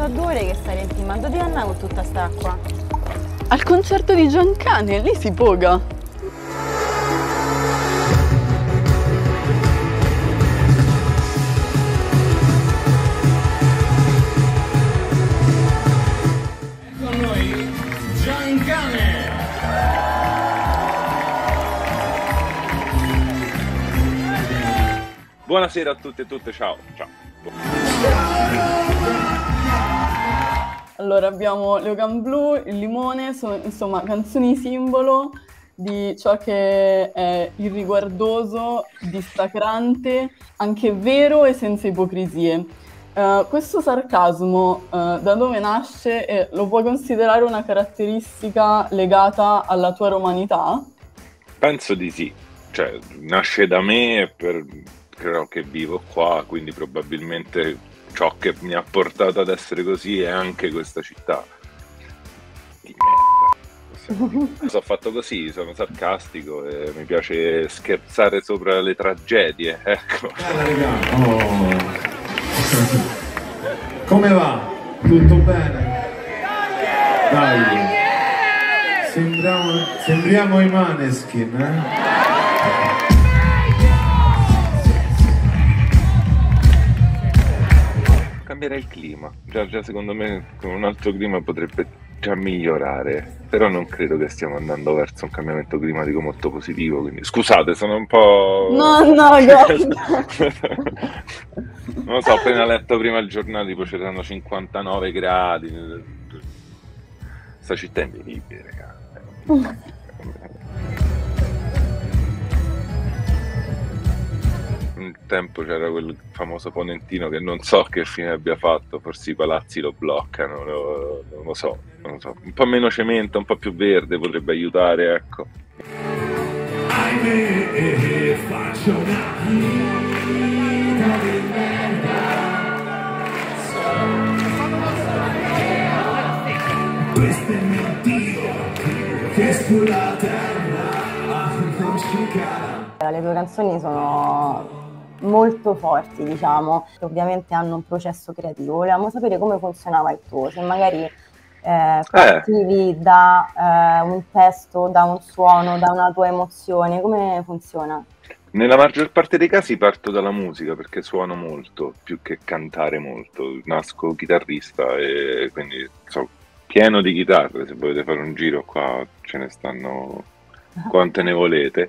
so 2 ore che stai in team, ma dove andare con tutta sta acqua? Al concerto di Giancane, lì si poga. Con noi Giancane. Buonasera a tutti e tutte, ciao. Ciao. Allora abbiamo Leogan Blu, Il Limone, sono insomma canzoni simbolo di ciò che è irriguardoso, dissacrante, anche vero e senza ipocrisie. Questo sarcasmo da dove nasce e lo puoi considerare una caratteristica legata alla tua romanità? Penso di sì, cioè nasce da me e credo che vivo qua, quindi probabilmente ciò che mi ha portato ad essere così è anche questa città di merda. Sono fatto così, sono sarcastico e mi piace scherzare sopra le tragedie, ecco. Come va? Tutto bene? Dai, sembriamo i Maneskin, Cambierei il clima, già secondo me con un altro clima potrebbe già migliorare, però non credo che stiamo andando verso un cambiamento climatico molto positivo, quindi scusate, sono un po'... No, guarda. Non lo so, ho appena letto prima il giornale, tipo c'erano 59 gradi, sta città è invivibile, ragazzi. Un tempo c'era quel famoso ponentino che non so che fine abbia fatto, forse i palazzi lo bloccano, non lo so. Un po' meno cemento, un po' più verde potrebbe aiutare, ecco. Ahimè, faccio una vita di merda. Questo è il mio Dio che sulla terra non ci cala. Le tue canzoni sono molto forti, diciamo, ovviamente hanno un processo creativo. Volevamo sapere come funzionava il tuo, se magari partivi da un testo, da un suono, da una tua emozione, come funziona? Nella maggior parte dei casi parto dalla musica perché suono molto, più che cantare molto. Nasco chitarrista e quindi sono pieno di chitarre, se volete fare un giro qua ce ne stanno quante ne volete.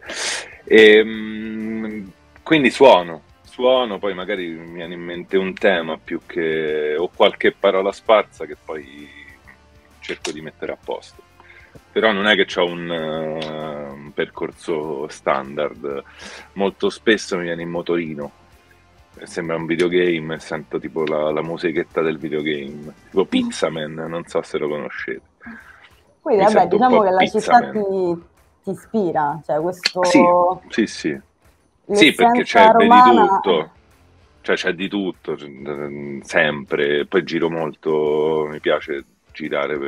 Quindi suono, poi magari mi viene in mente un tema più che o qualche parola sparsa che poi cerco di mettere a posto. Però non è che ho un percorso standard, molto spesso mi viene in motorino, sembra un videogame e sento tipo la musichetta del videogame, tipo Pizzaman, non so se lo conoscete. Quindi Mi vabbè, sento un diciamo po' che la città Pizzaman. ti ispira, cioè questo... Sì. Sì, perché l'essenza vedi romana... tutto, cioè c'è di tutto, sempre. Poi giro molto, mi piace girare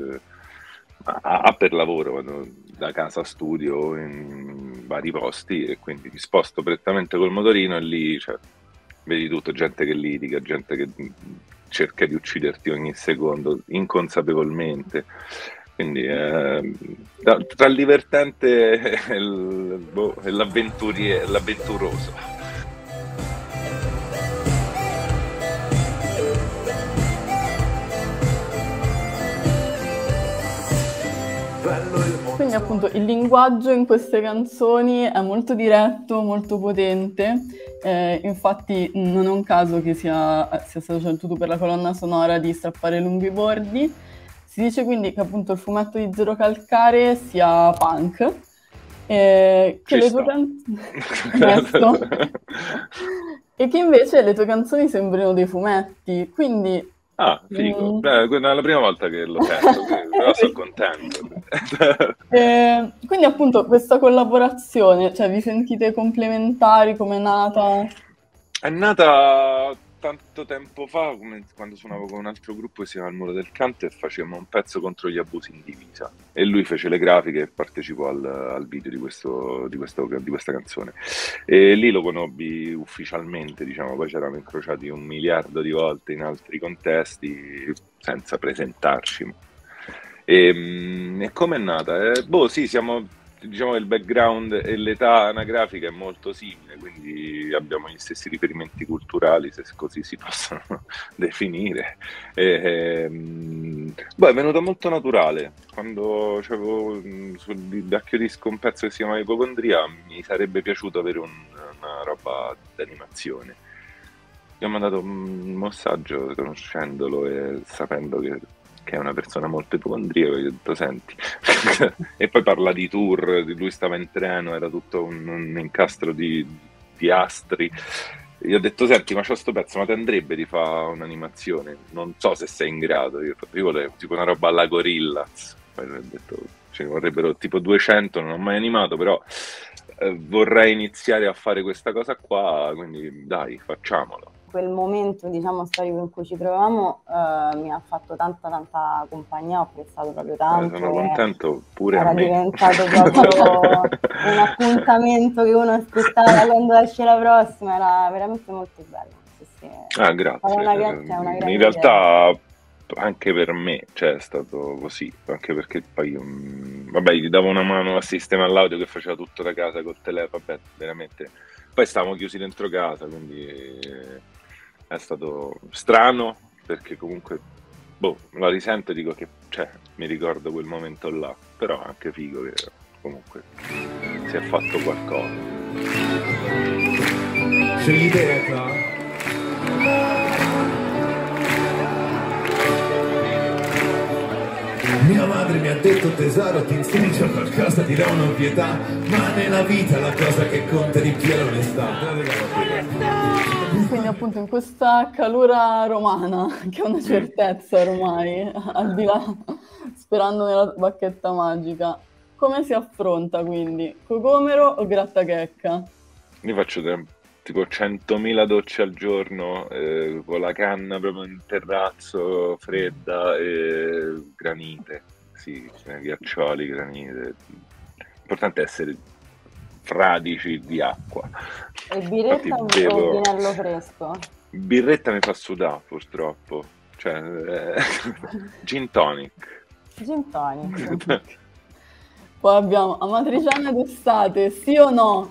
per lavoro, vado da casa a studio in vari posti e quindi mi sposto prettamente col motorino e lì vedi tutto, gente che litiga, gente che cerca di ucciderti ogni secondo, inconsapevolmente. Quindi tra il divertente e l'avventuroso. Quindi appunto il linguaggio in queste canzoni è molto diretto, molto potente, infatti non è un caso che sia stato scelto tu per la colonna sonora di Strappare lunghi bordi. Si dice quindi che appunto il fumetto di Zero Calcare sia punk, che le tue canzoni... e che invece le tue canzoni sembrino dei fumetti, quindi... Ah, figo. È la prima volta che lo sento, però sono contento. Quindi appunto questa collaborazione, cioè vi sentite complementari, come è nata? È nata tanto tempo fa, quando suonavo con un altro gruppo che si chiama Il Muro del Canto, e facevamo un pezzo contro gli abusi in divisa, e lui fece le grafiche e partecipò al video di questa canzone, e lì lo conobbi ufficialmente, diciamo. Poi ci eravamo incrociati 1 miliardo di volte in altri contesti senza presentarci. E come è nata? Sì, diciamo che il background e l'età anagrafica è molto simile, quindi abbiamo gli stessi riferimenti culturali, se così si possono definire. È venuto molto naturale. Quando c'avevo sul vecchio disco un pezzo che si chiama Ipocondria, mi sarebbe piaciuto avere una roba d'animazione. Gli ho mandato un messaggio conoscendolo e sapendo che è una persona molto ipocondriaca, gli ho detto senti, e poi parla di tour, lui stava in treno, era tutto un incastro di astri. Gli ho detto senti, ma c'ho sto pezzo, ma ti andrebbe di fare un'animazione? Non so se sei in grado. Io volevo tipo una roba alla Gorillaz, poi ho detto ce ne vorrebbero tipo 200, non ho mai animato, però vorrei iniziare a fare questa cosa qua, quindi dai, facciamolo. Quel momento, diciamo, storico in cui ci trovavamo mi ha fatto tanta compagnia, ho apprezzato proprio tanto. Sono contento pure era a me. Diventato proprio un appuntamento che uno aspettava quando esce la prossima, era veramente molto bello. Sì. Ah, grazie. In realtà anche per me è stato così, anche perché poi gli davo una mano al sistema all'audio che faceva tutto da casa col telefono, veramente. Poi stavamo chiusi dentro casa, quindi è stato strano, perché comunque la risento e dico che mi ricordo quel momento là, però anche figo che comunque si è fatto qualcosa. C'è l'idea qua? Mia madre mi ha detto tesoro, ti insegno qualcosa, ti do un'ovvietà, ma nella vita la cosa che conta di più è l'onestà. Quindi appunto in questa calura romana, che è una certezza ormai, al di là, sperando nella bacchetta magica, come si affronta quindi? Cocomero o grattachecca? Io faccio tipo 100.000 docce al giorno, con la canna proprio in terrazzo, fredda, e granite, sì, ghiaccioli, granite. L'importante è essere fradici di acqua. E birretta o vinello fresco? Birretta mi fa sudare, purtroppo. Gin tonic. Gin tonic. Poi abbiamo amatriciana d'estate, sì o no?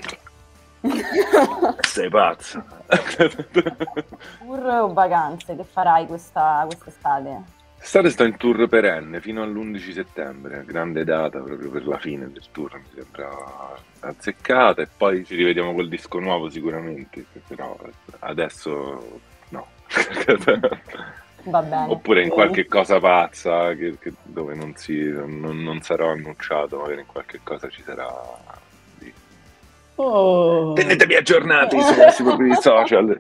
Sei pazza. Tour o vacanze che farai quest'estate? Quest'estate sto in tour perenne fino all'11 settembre, grande data proprio per la fine del tour, mi sembra azzeccata, e poi ci rivediamo col disco nuovo sicuramente, però adesso no. Va bene. Oppure in qualche cosa pazza dove non sarò annunciato, magari in qualche cosa ci sarà. Oh. Tenetevi aggiornati sui propri social.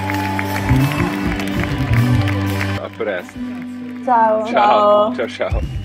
A presto. Ciao. Ciao.